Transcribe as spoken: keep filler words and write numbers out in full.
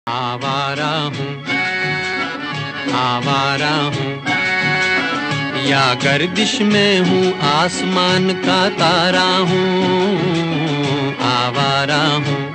आवारा हूँ, आवारा हूँ, या गर्दिश में हूँ, आसमान का तारा हूँ, आवारा हूँ।